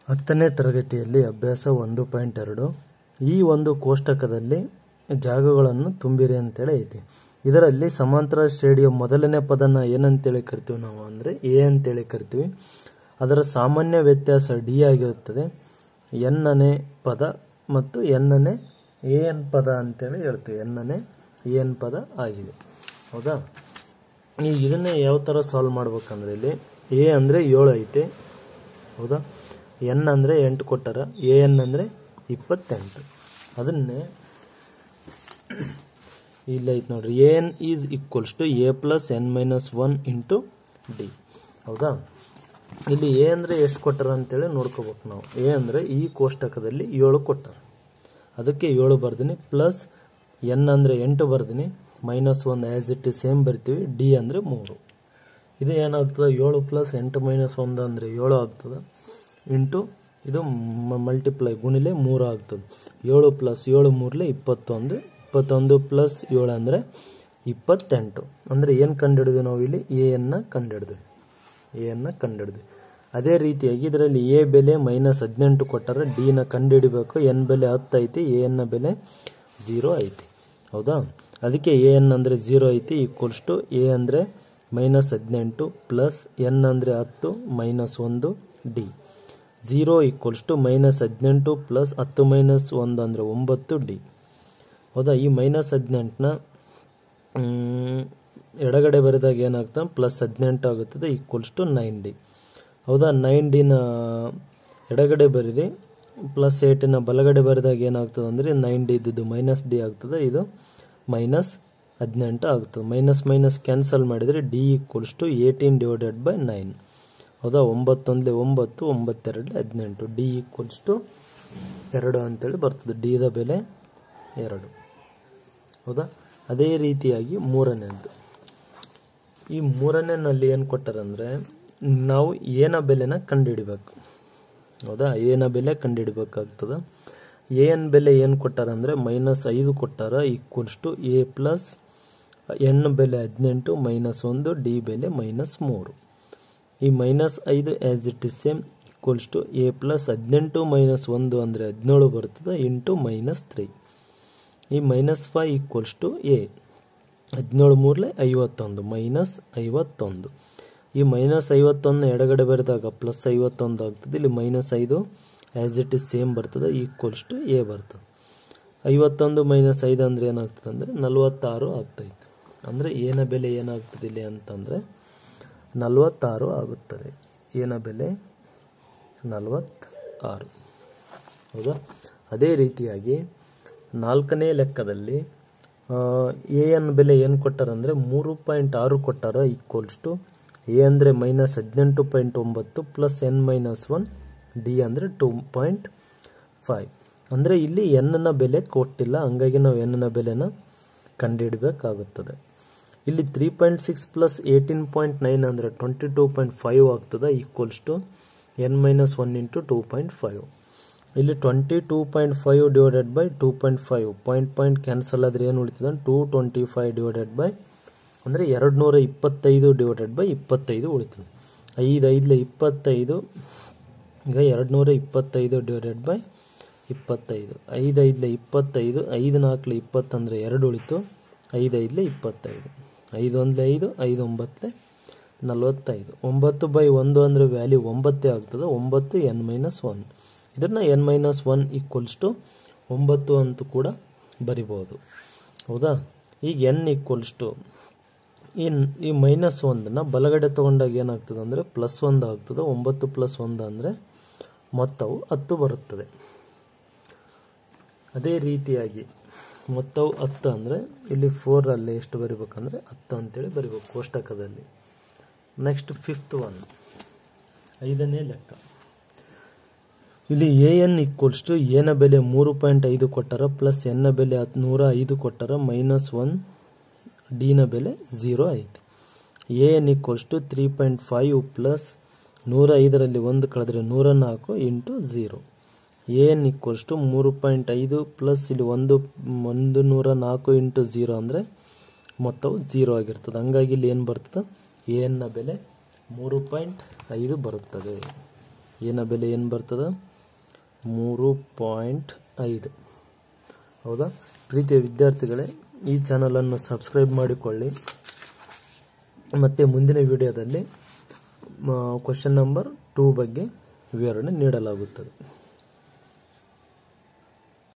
10ನೇ ತರಗತಿಯಲ್ಲಿ ಅಭ್ಯಾಸ 1.2 ಈ ಒಂದು ಕೋಷ್ಟಕದಲ್ಲಿ ಜಾಗಗಳನ್ನು ತುಂಬಿರಿ ಅಂತೇಳಿ ಐತಿ. ಇದರಲ್ಲಿ ಸಮಾಂತರ ಶ್ರೇಣಿಯ ಮೊದಲನೇ ಪದನ ಏನಂತೇಳಿ ಕರಿತೀವಿ ನಾವು ಅಂದರೆ ಎ ಅಂತೇಳಿ ಕರಿತೀವಿ. ಅದರ ಸಾಮಾನ್ಯ ವ್ಯತ್ಯಾಸ ಡಿ ಆಗಿರುತ್ತದೆ. ಎನ್ನನೇ ಪದ ಮತ್ತು ಎನ್ನನೇ ಎ ಎನ್ ಪದ ಅಂತೇಳಿ ಹೇಳ್ತೀವಿ. ಎನ್ನನೇ ಎ ಎನ್ ಪದ ಆಗಿದೆ. ಹೌದಾ? ಈಗ ಇದನ್ನೇ ಯಾವ ಥರ ಸಾಲ್ವ್ ಮಾಡ್ಬೇಕಂದ್ರೆ ಇಲ್ಲಿ ಎ ಅಂದರೆ 7 ಐತೆ. ಹೌದಾ? ಎನ್ ಅಂದರೆ 8 ಕೊಟ್ಟಾರ. ಎ ಎನ್ ಅಂದರೆ 28. ಅದನ್ನೇ ಇಲ್ಲ ಐತೆ ನೋಡ್ರಿ. A n is equals to a plus n minus 1 into d. ಹೌದಾ? ಇಲ್ಲಿ ಎ ಅಂದರೆ ಎಷ್ಟು ಕೊಟ್ಟಾರ ಅಂತೇಳಿ ನೋಡ್ಕೋಬೇಕು ನಾವು. ಎ ಅಂದರೆ ಈ ಕೋಷ್ಟಕದಲ್ಲಿ 7 ಕೊಟ್ಟಾರ, ಅದಕ್ಕೆ 7 ಬರ್ದಿನಿ. ಪ್ಲಸ್ ಎನ್ ಅಂದರೆ 8 ಬರ್ದಿನಿ. Minus 1 as it is same ಬರ್ತೀವಿ. ಡಿ ಅಂದರೆ 3. ಇದು ಏನಾಗ್ತದೆ? 7 ಪ್ಲಸ್ 8 ಮೈನಸ್ 1 ಅಂದರೆ 7 ಆಗ್ತದೆ. ಇಂಟು ಇದು ಮಲ್ಟಿಪ್ಲೈ ಗುಣಿಲೆ 3 ಆಗ್ತದೆ. 7 ಪ್ಲಸ್ 7 3ಲೆ 21. 21 ಪ್ಲಸ್ 7 ಅಂದರೆ 28. ಅಂದರೆ ಏನು ಕಂಡುಹಿಡಿದ್ವಿ ನಾವು ಇಲ್ಲಿ? ಎ ಎನ್ನ ಕಂಡುಹಿಡಿದ್ವಿ. ಅದೇ ರೀತಿಯಾಗಿ ಇದರಲ್ಲಿ ಎ ಬೆಲೆ ಮೈನಸ್ 18 ಕೊಟ್ಟಾರ. ಡಿನ ಕಂಡುಹಿಡಿಬೇಕು. ಎನ್ ಬೆಲೆ 10 ಐತಿ. ಎ ಎನ್ನ ಬೆಲೆ 0 ಐತಿ. ಹೌದಾ? ಅದಕ್ಕೆ ಎ ಎನ್ ಅಂದರೆ 0 ಐತಿ. ಈಕ್ವಲ್ಸ್ ಟು ಎ ಅಂದರೆ ಮೈನಸ್ 18 ಪ್ಲಸ್ ಎನ್ ಅಂದರೆ 10 minus 1 d. 0 equals to minus 18 plus 10 minus 1 ಅಂದರೆ 9 ಡಿ. ಹೌದಾ? ಈ ಮೈನಸ್ 18ನ ಎಡಗಡೆ ಬರೆದಾಗ ಏನಾಗ್ತದೆ? ಪ್ಲಸ್ 18 ಆಗುತ್ತದೆ. Equals to 9 d. ಹೌದಾ? 9 ಡಿನ ಎಡಗಡೆ ಬರೀರಿ. ಪ್ಲಸ್ 8ನ ಬಲಗಡೆ ಬರೆದಾಗ ಏನಾಗ್ತದೆ ಅಂದರೆ 9 ಡಿ ಇದ್ದಿದ್ದು ಮೈನಸ್ ಡಿ ಆಗ್ತದೆ. ಇದು ಮೈನಸ್ 18 ಆಗ್ತದೆ. ಮೈನಸ್ ಮೈನಸ್ ಕ್ಯಾನ್ಸಲ್ ಮಾಡಿದರೆ d equals to 18 divided by 9. ಹೌದಾ? 9 1 9, 9 2 18. ಡಿ ಈಕ್ವಲ್ಸ್ ಟು 2 ಅಂತೇಳಿ ಬರ್ತದೆ. ಡಿದ ಬೆಲೆ 2. ಹೌದಾ? ಅದೇ ರೀತಿಯಾಗಿ ಮೂರನೇದು. ಈ ಮೂರನೇನಲ್ಲಿ ಏನು ಕೊಟ್ಟಾರಂದರೆ ನಾವು ಏನ ಬೆಲೆನ ಕಂಡುಹಿಡಿಬೇಕು. ಹೌದಾ? ಏನ ಬೆಲೆ ಕಂಡುಹಿಡಬೇಕಾಗ್ತದೆ. ಎ ಎನ್ ಬೆಲೆ ಏನು ಕೊಟ್ಟಾರಂದರೆ ಮೈನಸ್ 5 ಕೊಟ್ಟಾರ. Equals to a plus n ಬೆಲೆ 18 ಮೈನಸ್ 1 ಡಿ ಬೆಲೆ ಮೈನಸ್ 3. ಈ minus 5 as it is same equals to a plus 18 minus 1 ಅಂದರೆ 17 ಬರ್ತದೆ ಇಂಟು ಮೈನಸ್ 3. ಈ ಮೈನಸ್ 5 ಈಕ್ವಲ್ಸ್ ಟು ಎ 17 3ಲೆ 51 ಮೈನಸ್ 51. ಈ ಮೈನಸ್ 51 ಎಡಗಡೆ ಬರೆದಾಗ ಪ್ಲಸ್ 51 ಆಗ್ತದೆ. ಇಲ್ಲಿ minus 5 as it is same ಬರ್ತದೆ. ಈಕ್ವಲ್ಸ್ ಟು ಎ ಬರ್ತದೆ. 51 ಮೈನಸ್ 5 ಅಂದರೆ ಏನಾಗ್ತದೆ ಅಂದರೆ 46 ಆಗ್ತೈತೆ. ಅಂದರೆ ಏನ ಬೆಲೆ ಏನಾಗ್ತದೆ ಇಲ್ಲಿ ಅಂತಂದರೆ 46 ಆಗುತ್ತದೆ. ಏನ ಬೆಲೆ 46. ಹೌದಾ? ಅದೇ ರೀತಿಯಾಗಿ 4ನೇ ಲೆಕ್ಕದಲ್ಲಿ ಎ ಎನ್ ಬೆಲೆ ಏನು ಕೊಟ್ಟಾರಂದರೆ 3.6 ಕೊಟ್ಟಾರ. ಈಕ್ವಲ್ಸ್ ಟು ಎ ಅಂದರೆ minus 18.9 plus n minus 1 d ಅಂದರೆ 2.5. ಅಂದರೆ ಇಲ್ಲಿ ಎನ್ನ ಬೆಲೆ ಕೊಟ್ಟಿಲ್ಲ, ಹಂಗಾಗಿ ನಾವು ಎನ್ನ ಬೆಲೆನ ಕಂಡುಹಿಡಬೇಕಾಗುತ್ತದೆ. ಇಲ್ಲಿ 3.6 ಪ್ಲಸ್ 18.9 ಅಂದರೆ 22.5 ಆಗ್ತದೆ. Equals to n minus 1 into 2.5. ಇಲ್ಲಿ 22.5 ಡಿವೈಡೆಡ್ ಬೈ 2.5 ಪಾಯಿಂಟ್ ಕ್ಯಾನ್ಸಲ್ ಆದರೆ ಏನು ಉಳಿತದೆ? 225 ಡಿವೈಡೆಡ್ ಬೈ ಅಂದರೆ 225 ಡಿವೈಡೆಡ್ ಬೈ 25 ಉಳಿತದೆ. 5 5ಲೆ 25. ಈಗ 225 ಡಿವೈಡೆಡ್ ಬೈ 25. 5 5ಲೆ 25. 5 4ಲೆ 20 ಅಂದರೆ 2 ಉಳಿತು. 5 5ಲೆ 25. 5 1ಲೆ 5. 5 9ಲೆ 45. 9 ಬೈ 1 ಅಂದರೆ ವ್ಯಾಲ್ಯೂ 9 ಆಗ್ತದೆ. 9 ಎನ್ ಮೈನಸ್ 1. ಇದನ್ನು ಎನ್ ಮೈನಸ್ 1 ಈಕ್ವಲ್ಸ್ ಟು 9 ಅಂತ ಕೂಡ ಬರಿಬೋದು. ಹೌದಾ? ಈಗ ಎನ್ ಈಕ್ವಲ್ಸ್ ಟು ಈ ಮೈನಸ್ 1ನ ಬಲಗಡೆ ತೊಗೊಂಡಾಗ ಏನಾಗ್ತದೆ ಅಂದರೆ ಪ್ಲಸ್ 1 ಆಗ್ತದೆ. 9 ಪ್ಲಸ್ 1 ಅಂದರೆ ಮೊತ್ತವು 10 ಬರುತ್ತದೆ. ಅದೇ ರೀತಿಯಾಗಿ ಮೊತ್ತವು 10 ಅಂದರೆ ಇಲ್ಲಿ 4ರಲ್ಲಿ ಎಷ್ಟು ಬರಿಬೇಕಂದ್ರೆ 10 ಅಂತೇಳಿ ಬರಿಬೇಕು ಕೋಷ್ಟಕದಲ್ಲಿ. ನೆಕ್ಸ್ಟ್ 5th ಒನ್, 5ನೇ ಲೆಕ್ಕ. ಇಲ್ಲಿ ಎ ಎನ್ ಈಕ್ವಲ್ಸ್ ಟು ಎನ ಬೆಲೆ 3.5 ಕೊಟ್ಟಾರ. ಪ್ಲಸ್ ಎನ್ನ ಬೆಲೆ 105 ಕೊಟ್ಟಾರ. ಮೈನಸ್ 1 ಡಿನ ಬೆಲೆ 0 ಐತಿ. A n equals to 3.5 plus 105ರಲ್ಲಿ 1 ಕಳೆದ್ರೆ 104 into 0. A n equals to 3.5 plus ಇಲ್ಲಿ 104 ಇಂಟು 0 ಅಂದರೆ ಮೊತ್ತವು 0 ಆಗಿರ್ತದೆ. ಹಂಗಾಗಿ ಇಲ್ಲಿ ಏನು ಬರ್ತದೆ? ಎ ಎನ್ನ ಬೆಲೆ 3.5 ಬರುತ್ತದೆ. ಏನ ಬೆಲೆ ಏನು ಬರ್ತದೆ 3.5. ಹೌದಾ? ಪ್ರೀತಿಯ ವಿದ್ಯಾರ್ಥಿಗಳೇ, ಈ ಚಾನಲನ್ನು ಸಬ್ಸ್ಕ್ರೈಬ್ ಮಾಡಿಕೊಳ್ಳಿ. ಮತ್ತು ಮುಂದಿನ ವಿಡಿಯೋದಲ್ಲಿ ಕ್ವೆಶ್ಚನ್ ನಂಬರ್ 2 ಬಗ್ಗೆ ವಿವರಣೆ ನೀಡಲಾಗುತ್ತದೆ.